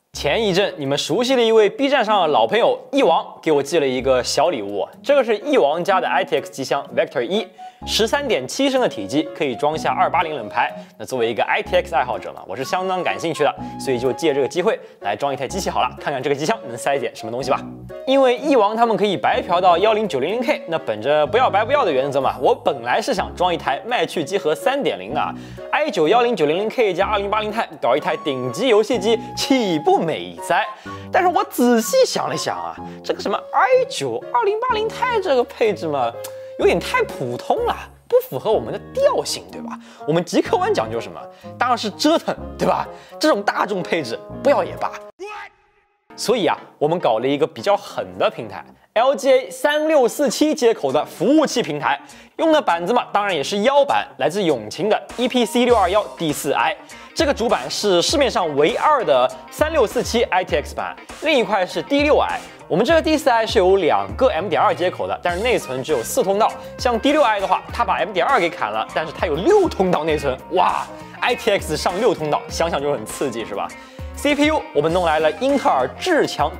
前一阵，你们熟悉的一位 B 站上的老朋友翼王给我寄了一个小礼物，这个是翼王家的 ITX 机箱 Vector 1，13.7升的体积，可以装下280冷排。那作为一个 ITX 爱好者嘛，我是相当感兴趣的，所以就借这个机会来装一台机器好了，看看这个机箱能塞点什么东西吧。因为翼王他们可以白嫖到10900K， 那本着不要白不要的原则嘛，我本来是想装一台麦趣机核 3.0 的，i9 10900K 加2080 Ti 搞一台顶级游戏机，岂不美哉？但是我仔细想了想啊，这个什么 i9 2080 Ti 这个配置嘛，有点太普通了，不符合我们的调性，对吧？我们极客湾讲究什么？当然是折腾，对吧？这种大众配置不要也罢。所以啊，我们搞了一个比较狠的平台 ，LGA 3647接口的服务器平台，用的板子嘛，当然也是腰板，来自永晴的 EPC 621 D4i。这个主板是市面上唯二的3647 ITX 版，另一块是 D6i。我们这个 D4i 是有2个 M.2 接口的，但是内存只有4通道。像 D6i 的话，它把 M.2 给砍了，但是它有6通道内存。哇 ，ITX 上6通道，想想就很刺激，是吧？CPU 我们弄来了英特尔至强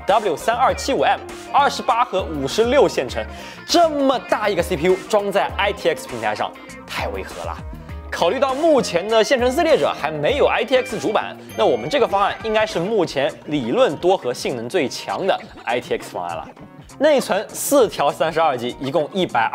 W3275M，28和56线程，这么大一个 CPU 装在 ITX 平台上，太违和了。考虑到目前的线程撕裂者还没有 ITX 主板，那我们这个方案应该是目前理论多核性能最强的 ITX 方案了。内存4条32G，一共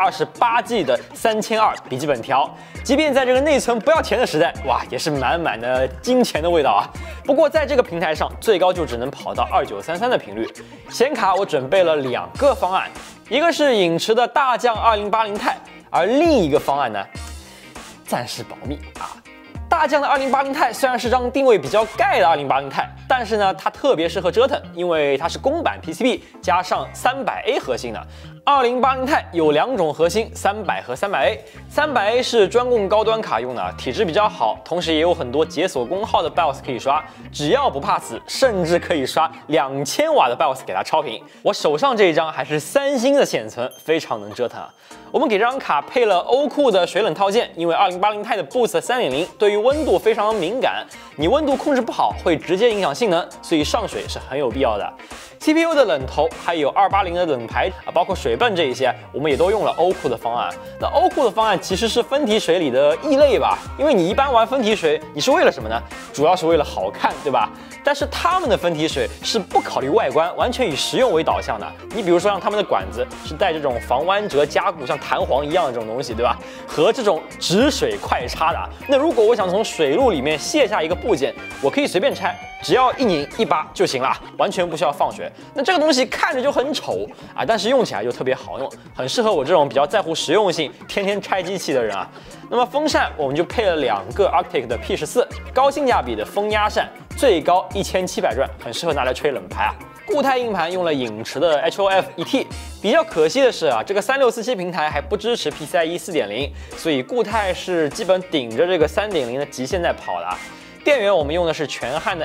128G 的3200笔记本条。即便在这个内存不要钱的时代，哇，也是满满的金钱的味道啊！不过在这个平台上，最高就只能跑到2933的频率。显卡我准备了2个方案，一个是影驰的大将2080 Ti，而另一个方案呢，暂时保密啊。大将的2080 Ti 虽然是张定位比较盖的2080 Ti，但是呢，它特别适合折腾，因为它是公版 PCB 加上300A 核心的。2080 Ti 有2种核心，300和300A。300A 是专供高端卡用的，体质比较好，同时也有很多解锁功耗的 BIOS 可以刷，只要不怕死，甚至可以刷2000瓦的 BIOS 给它超频。我手上这一张还是3星的显存，非常能折腾啊。我们给这张卡配了欧酷的水冷套件，因为2080 Ti 的 Boost 3.0对于温度非常敏感，你温度控制不好会直接影响性能，所以上水是很有必要的。CPU 的冷头还有280的冷排包括水泵这一些，我们也都用了欧酷的方案。那欧酷的方案其实是分体水里的异类吧，因为你一般玩分体水，你是为了什么呢？主要是为了好看，对吧？但是他们的分体水是不考虑外观，完全以实用为导向的。你比如说像他们的管子是带这种防弯折加固，像弹簧一样的这种东西，对吧？和这种直水快插的。那如果我想从水路里面卸下一个部件，我可以随便拆，只要一拧一拔就行了，完全不需要放水。那这个东西看着就很丑啊，但是用起来就特别好用，很适合我这种比较在乎实用性、天天拆机器的人啊。那么风扇我们就配了2个 Arctic 的 P14，高性价比的风压扇，最高1700转，很适合拿来吹冷排啊。固态硬盘用了影驰的 HOF ET， 比较可惜的是啊，这个3647平台还不支持 PCIe 4.0， 所以固态是基本顶着这个 3.0 的极限在跑的啊。电源我们用的是全汉的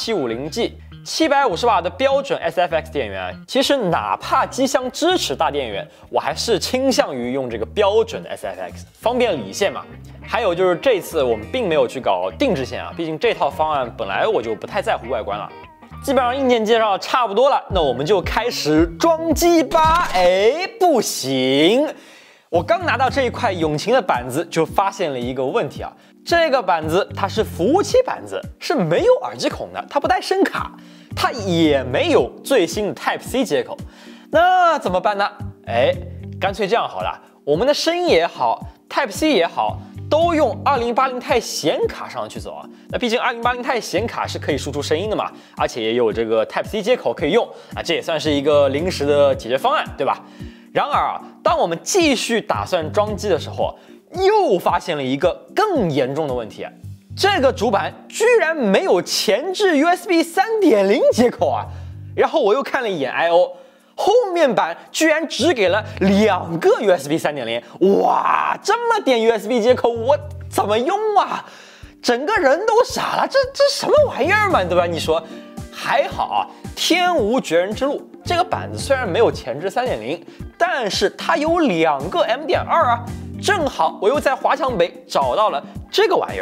MS750G。750瓦的标准 SFX 电源，其实哪怕机箱支持大电源，我还是倾向于用这个标准的 SFX， 方便理线嘛。还有就是这次我们并没有去搞定制线啊，毕竟这套方案本来我就不太在乎外观了。基本上硬件介绍差不多了，那我们就开始装机吧。不行，我刚拿到这一块永晴的板子，就发现了一个问题啊。这个板子它是服务器板子，是没有耳机孔的，它不带声卡，它也没有最新的 Type-C 接口，那怎么办呢？干脆这样好了，我们的声音也好 ，Type-C 也好，都用2080 Ti 显卡上去走啊。那毕竟2080 Ti 显卡是可以输出声音的嘛，而且也有这个 Type-C 接口可以用啊，这也算是一个临时的解决方案，对吧？然而啊，当我们继续打算装机的时候，又发现了一个更严重的问题，这个主板居然没有前置 USB 3.0 接口啊！然后我又看了一眼 I/O， 后面板居然只给了2个 USB 3.0， 哇，这么点 USB 接口我怎么用啊？整个人都傻了，这什么玩意儿嘛，对吧？你说，还好啊，天无绝人之路。这个板子虽然没有前置 3.0， 但是它有2个 M.2 啊。正好我又在华强北找到了这个玩意儿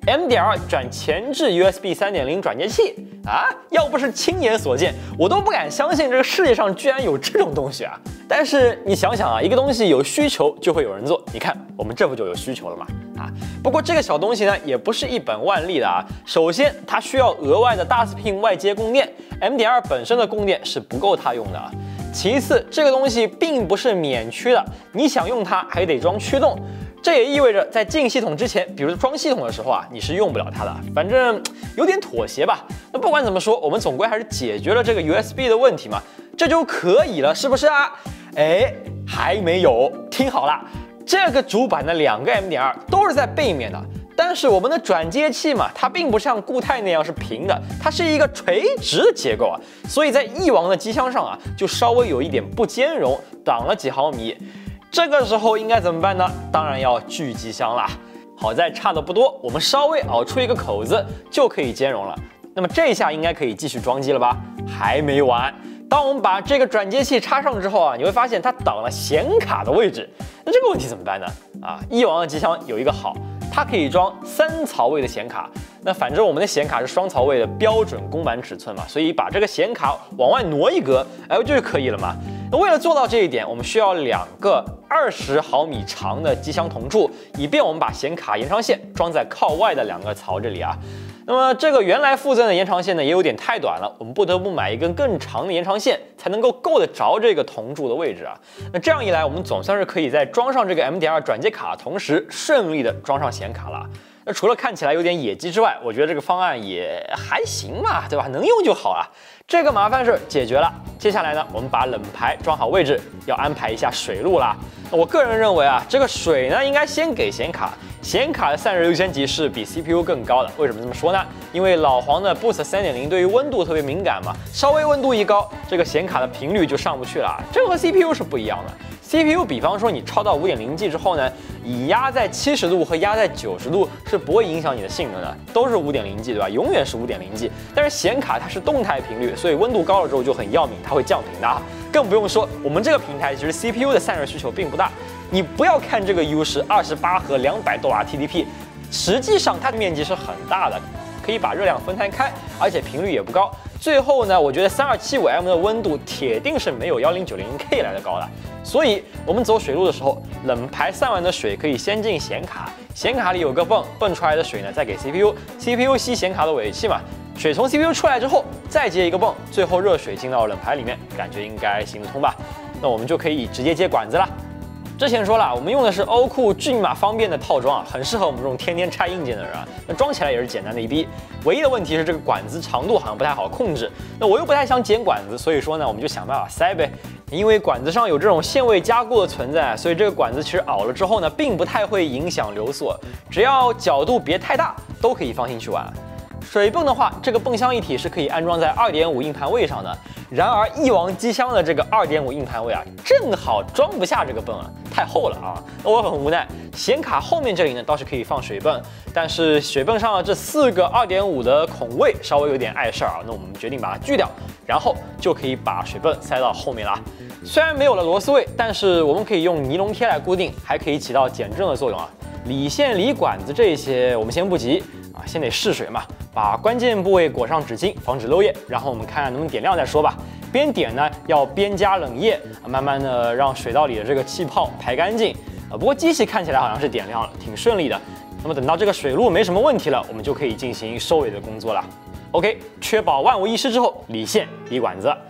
M.2转前置 USB 3.0 转接器啊！要不是亲眼所见，我都不敢相信这个世界上居然有这种东西啊！但是你想想啊，一个东西有需求就会有人做，你看我们这不就有需求了吗？啊！不过这个小东西呢，也不是一本万利的啊。首先，它需要额外的大斯拼外接供电 ，M.2本身的供电是不够它用的啊。其次，这个东西并不是免驱的，你想用它还得装驱动。这也意味着在进系统之前，比如装系统的时候啊，你是用不了它的。反正有点妥协吧。那不管怎么说，我们总归还是解决了这个 USB 的问题嘛，这就可以了，是不是啊？哎，还没有，听好了，这个主板的2个 M.2都是在背面的。但是我们的转接器嘛，它并不像固态那样是平的，它是一个垂直的结构啊，所以在翼王的机箱上啊，就稍微有一点不兼容，挡了几毫米。这个时候应该怎么办呢？当然要锯机箱啦。好在差的不多，我们稍微凹出一个口子就可以兼容了。那么这一下应该可以继续装机了吧？还没完。当我们把这个转接器插上之后啊，你会发现它挡了显卡的位置。那这个问题怎么办呢？啊，翼王的机箱有一个好，它可以装3槽位的显卡。那反正我们的显卡是双槽位的标准公版尺寸嘛，所以把这个显卡往外挪一格，哎，不就可以了嘛？那为了做到这一点，我们需要2个20毫米长的机箱铜柱，以便我们把显卡延长线装在靠外的2个槽这里啊。那么这个原来附赠的延长线呢，也有点太短了，我们不得不买一根更长的延长线，才能够够得着这个铜柱的位置啊。那这样一来，我们总算是可以在装上这个 M.2转接卡同时，顺利的装上显卡了。那除了看起来有点野鸡之外，我觉得这个方案也还行嘛，对吧？能用就好了。这个麻烦事解决了。接下来呢，我们把冷排装好位置，要安排一下水路啦。我个人认为啊，这个水呢应该先给显卡，显卡的散热优先级是比 CPU 更高的。为什么这么说呢？因为老黄的 Boost 3.0对于温度特别敏感嘛，稍微温度一高，这个显卡的频率就上不去了。这个和 CPU 是不一样的。CPU 比方说你超到 5.0G 之后呢，你压在70度和压在90度是不会影响你的性能的，都是 5.0G 对吧？永远是 5.0G。但是显卡它是动态频率，所以温度高了之后就很要命，它会降频的。更不用说我们这个平台其实 CPU 的散热需求并不大。你不要看这个 U 是28和200多瓦 TDP， 实际上它的面积是很大的，可以把热量分摊开，而且频率也不高。最后呢，我觉得 3275M 的温度铁定是没有 1090K 来的高的。所以我们走水路的时候，冷排散完的水可以先进显卡，显卡里有个泵，泵出来的水呢再给 CPU 吸显卡的尾气嘛，水从 CPU 出来之后再接一个泵，最后热水进到冷排里面，感觉应该行得通吧？那我们就可以直接接管子了。之前说了，我们用的是欧酷骏马方便的套装啊，很适合我们这种天天拆硬件的人啊。那装起来也是简单的一逼，唯一的问题是这个管子长度好像不太好控制。那我又不太想剪管子，所以说呢，我们就想办法塞呗。因为管子上有这种限位加固的存在，所以这个管子其实熬了之后呢，并不太会影响流速，只要角度别太大，都可以放心去玩。水泵的话，这个泵箱一体是可以安装在2.5硬盘位上的。然而翼王机箱的这个2.5硬盘位啊，正好装不下这个泵啊，太厚了啊。那我很无奈，显卡后面这里呢倒是可以放水泵，但是水泵上的这4个2.5的孔位稍微有点碍事儿啊。那我们决定把它锯掉，然后就可以把水泵塞到后面啦。虽然没有了螺丝位，但是我们可以用尼龙贴来固定，还可以起到减震的作用啊。理线、理管子这些我们先不急啊，先得试水嘛。把关键部位裹上纸巾，防止漏液，然后我们看看能不能点亮再说吧。边点呢要边加冷液，慢慢的让水道里的这个气泡排干净。不过机器看起来好像是点亮了，挺顺利的。那么等到这个水路没什么问题了，我们就可以进行收尾的工作了。OK， 确保万无一失之后，理线、理管子。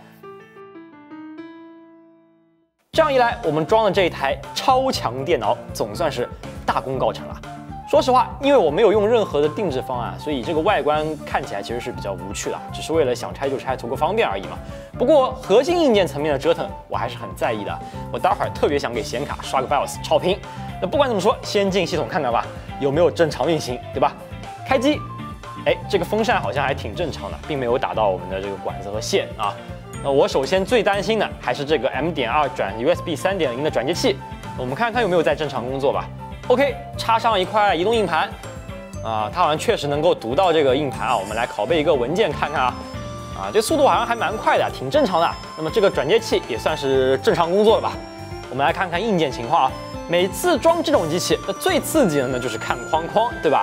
这样一来，我们装的这一台超强电脑总算是大功告成了。说实话，因为我没有用任何的定制方案，所以这个外观看起来其实是比较无趣的，只是为了想拆就拆，图个方便而已嘛。不过核心硬件层面的折腾，我还是很在意的。我待会儿特别想给显卡刷个 BIOS 超频。那不管怎么说，先进系统看看吧，有没有正常运行，对吧？开机，哎，这个风扇好像还挺正常的，并没有打到我们的这个管子和线啊。那我首先最担心的还是这个 M.2转 USB 3.0的转接器，我们看看有没有在正常工作吧。OK， 插上一块移动硬盘，它好像确实能够读到这个硬盘啊。我们来拷贝一个文件看看啊，这速度好像还蛮快的，挺正常的。那么这个转接器也算是正常工作了吧？我们来看看硬件情况啊。每次装这种机器，那最刺激的呢就是看框框，对吧？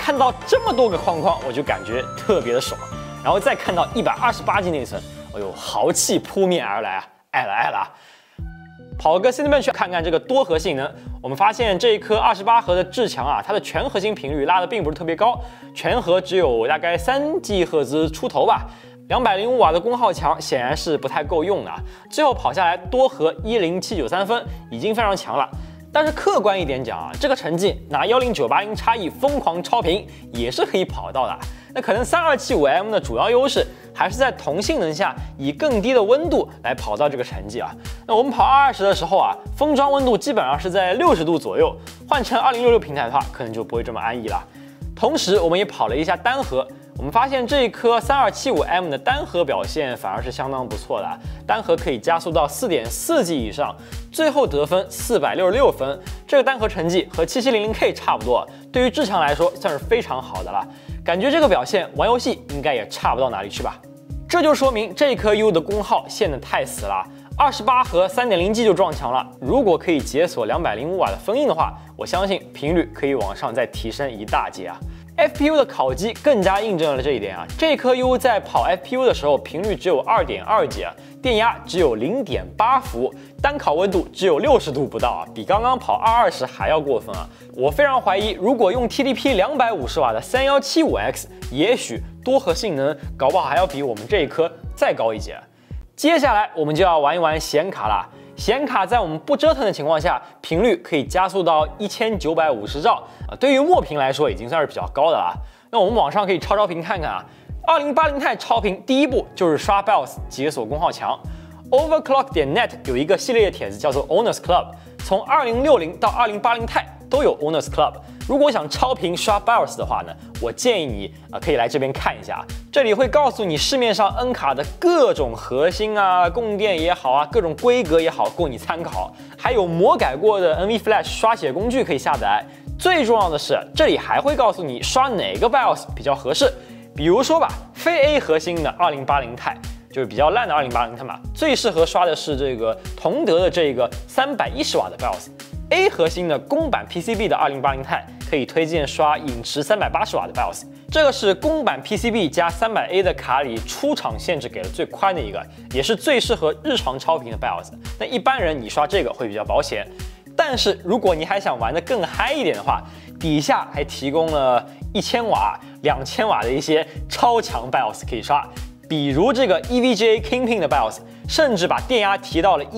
看到这么多个框框，我就感觉特别的爽。然后再看到128G 内存，哎呦，豪气扑面而来啊，爱了啊！跑个 Cinebench 看看这个多核性能，我们发现这一颗28核的至强啊，它的全核心频率拉的并不是特别高，全核只有大概3G 赫兹出头吧。205瓦的功耗强显然是不太够用的，最后跑下来多核10793分已经非常强了。但是客观一点讲啊，这个成绩拿10980 Xe 疯狂超频也是可以跑到的。那可能3275M 的主要优势还是在同性能下以更低的温度来跑到这个成绩啊。那我们跑220的时候啊，封装温度基本上是在60度左右，换成2066平台的话，可能就不会这么安逸了。同时，我们也跑了一下单核。我们发现这一颗3275M 的单核表现反而是相当不错的，单核可以加速到 4.4G 以上，最后得分466分，这个单核成绩和 7700K 差不多，对于至强来说算是非常好的了。感觉这个表现玩游戏应该也差不到哪里去吧。这就说明这颗 U 的功耗陷得太死了，28核 3.0G 就撞墙了。如果可以解锁205瓦的封印的话，我相信频率可以往上再提升一大截啊。FPU 的烤机更加印证了这一点啊！这颗 U 在跑 FPU 的时候，频率只有2.2G，电压只有0.8伏，单烤温度只有60度不到啊，比刚刚跑220还要过分啊！我非常怀疑，如果用 TDP 250瓦的3175X，也许多核性能搞不好还要比我们这一颗再高一截。接下来我们就要玩一玩显卡啦。显卡在我们不折腾的情况下，频率可以加速到1950兆啊，对于墨屏来说已经算是比较高的了。那我们网上可以超频看看啊，2080 钛超频第一步就是刷 BIOS 解锁功耗强。Overclock.net 有一个系列帖子叫做 Owners Club， 从2060到2080 钛都有 Owners Club。如果想超频刷 BIOS 的话呢，我建议你可以来这边看一下，这里会告诉你市面上 N 卡的各种核心啊、供电也好啊、各种规格也好，供你参考。还有魔改过的 NV Flash 刷写工具可以下载。最重要的是，这里还会告诉你刷哪个 BIOS 比较合适。比如说吧，非 A 核心的2080 钛。就是比较烂的2080钛嘛，最适合刷的是这个同德的这个310瓦的 BIOS。A 核心的公版 PCB 的2080钛可以推荐刷影驰380瓦的 BIOS， 这个是公版 PCB 加300A 的卡里出厂限制给了最宽的一个，也是最适合日常超频的 BIOS。那一般人你刷这个会比较保险，但是如果你还想玩得更嗨一点的话，底下还提供了1000瓦、2000瓦的一些超强 BIOS 可以刷。比如这个 EVGA Kingpin 的 BIOS， 甚至把电压提到了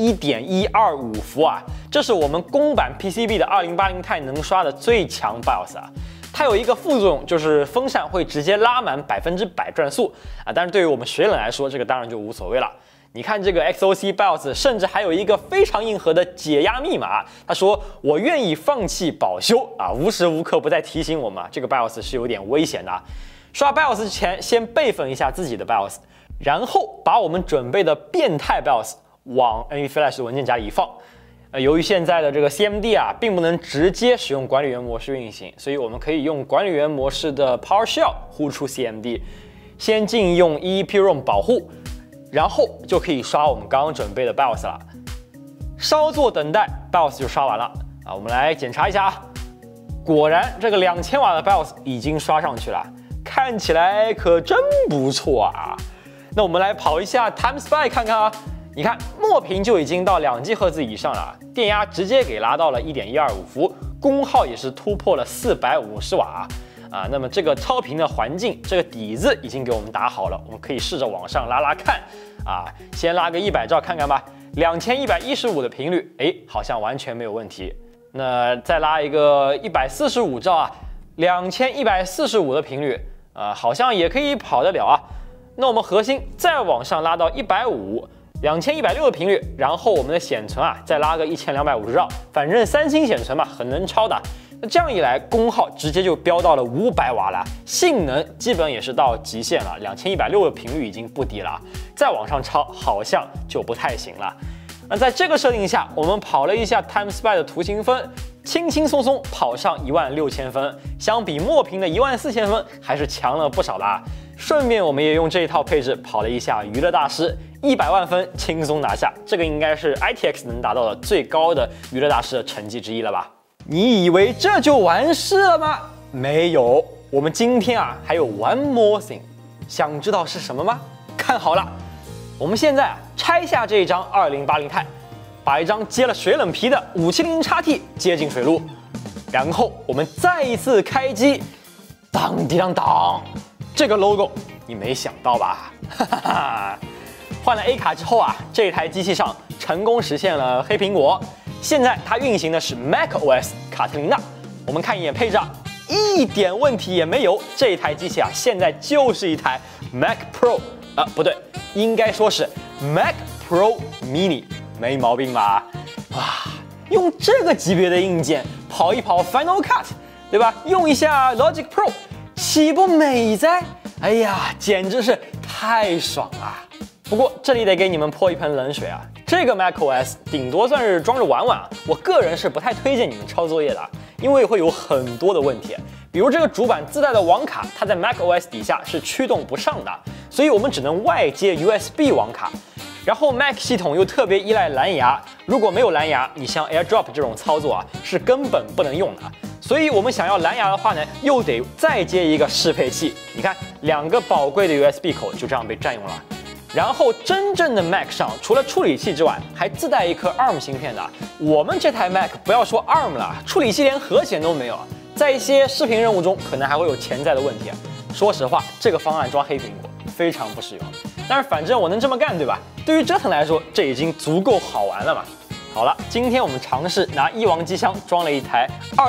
1.125伏啊，这是我们公版 PCB 的2080钛能刷的最强 BIOS 啊。它有一个副作用，就是风扇会直接拉满100%转速啊，但是对于我们水冷来说，这个当然就无所谓了。你看这个 XOC BIOS， 甚至还有一个非常硬核的解压密码，他说我愿意放弃保修啊，无时无刻不在提醒我们，这个 BIOS 是有点危险的。刷 BIOS 之前，先备份一下自己的 BIOS， 然后把我们准备的变态 BIOS 往 NV Flash 的文件夹里一放。由于现在的这个 CMD 啊，并不能直接使用管理员模式运行，所以我们可以用管理员模式的 PowerShell 呼出 CMD， 先禁用 EEPROM 保护，然后就可以刷我们刚刚准备的 BIOS 了。稍作等待 ，BIOS 就刷完了啊。我们来检查一下啊，果然这个2000瓦的 BIOS 已经刷上去了。看起来可真不错啊！那我们来跑一下 Time Spy 看看啊。你看墨屏就已经到2G 赫兹以上了，电压直接给拉到了1.125伏，功耗也是突破了450瓦啊。那么这个超频的环境，这个底子已经给我们打好了，我们可以试着往上拉拉看啊。先拉个100兆看看吧，2115的频率，好像完全没有问题。那再拉一个145兆啊，2145的频率。好像也可以跑得了啊。那我们核心再往上拉到150、2160的频率，然后我们的显存啊再拉个1250兆，反正三星显存嘛，很能超的。那这样一来，功耗直接就飙到了500瓦了，性能基本也是到极限了。2160的频率已经不低了，再往上超好像就不太行了。那在这个设定下，我们跑了一下 Time Spy 的图形分。轻轻松松跑上16000分，相比墨屏的14000分还是强了不少的啊！顺便我们也用这一套配置跑了一下娱乐大师，100万分轻松拿下，这个应该是 ITX 能达到的最高的娱乐大师的成绩之一了吧？你以为这就完事了吗？没有， 我们今天啊还有 one more thing， 想知道是什么吗？看好了，我们现在啊拆下这一张2080 Ti， 把一张接了水冷皮的 570XT 接进水路，然后我们再一次开机，当滴当当，这个 logo 你没想到吧？哈哈哈！换了 A 卡之后啊，这台机器上成功实现了黑苹果。现在它运行的是 macOS 卡特琳娜。我们看一眼配置啊，一点问题也没有。这台机器啊，现在就是一台 Mac Pro， 不对，应该说是 Mac Pro Mini， 没毛病吧？哇，用这个级别的硬件跑一跑 Final Cut， 对吧？用一下 Logic Pro， 岂不美哉？哎呀，简直是太爽了！不过这里得给你们泼一盆冷水啊，这个 macOS 顶多算是装着玩玩啊，我个人是不太推荐你们抄作业的，因为会有很多的问题，比如这个主板自带的网卡，它在 macOS 底下是驱动不上的，所以我们只能外接 USB 网卡。然后 Mac 系统又特别依赖蓝牙，如果没有蓝牙，你像 AirDrop 这种操作啊，是根本不能用的。所以我们想要蓝牙的话呢，又得再接一个适配器。你看，2个宝贵的 USB 口就这样被占用了。然后真正的 Mac 上，除了处理器之外，还自带一颗 ARM 芯片的。我们这台 Mac 不要说 ARM 了，处理器连核显都没有，在一些视频任务中可能还会有潜在的问题。说实话，这个方案装黑苹果非常不实用。但是反正我能这么干，对吧？对于折腾来说，这已经足够好玩了嘛。好了，今天我们尝试拿翼王机箱装了一台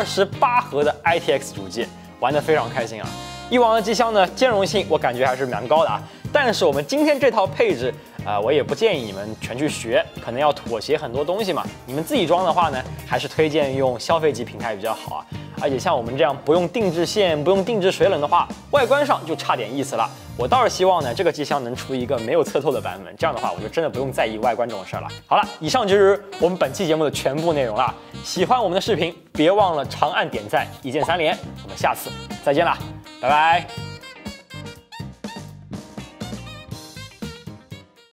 28核的 ITX 主机，玩得非常开心啊。翼王的机箱呢，兼容性我感觉还是蛮高的啊。但是我们今天这套配置，我也不建议你们全去学，可能要妥协很多东西嘛。你们自己装的话呢，还是推荐用消费级平台比较好啊。而且像我们这样不用定制线、不用定制水冷的话，外观上就差点意思了。我倒是希望呢，这个机箱能出一个没有侧透的版本，这样的话我就真的不用在意外观这种事儿了。好了，以上就是我们本期节目的全部内容了。喜欢我们的视频，别忘了长按点赞，一键3连。我们下次再见啦，拜拜。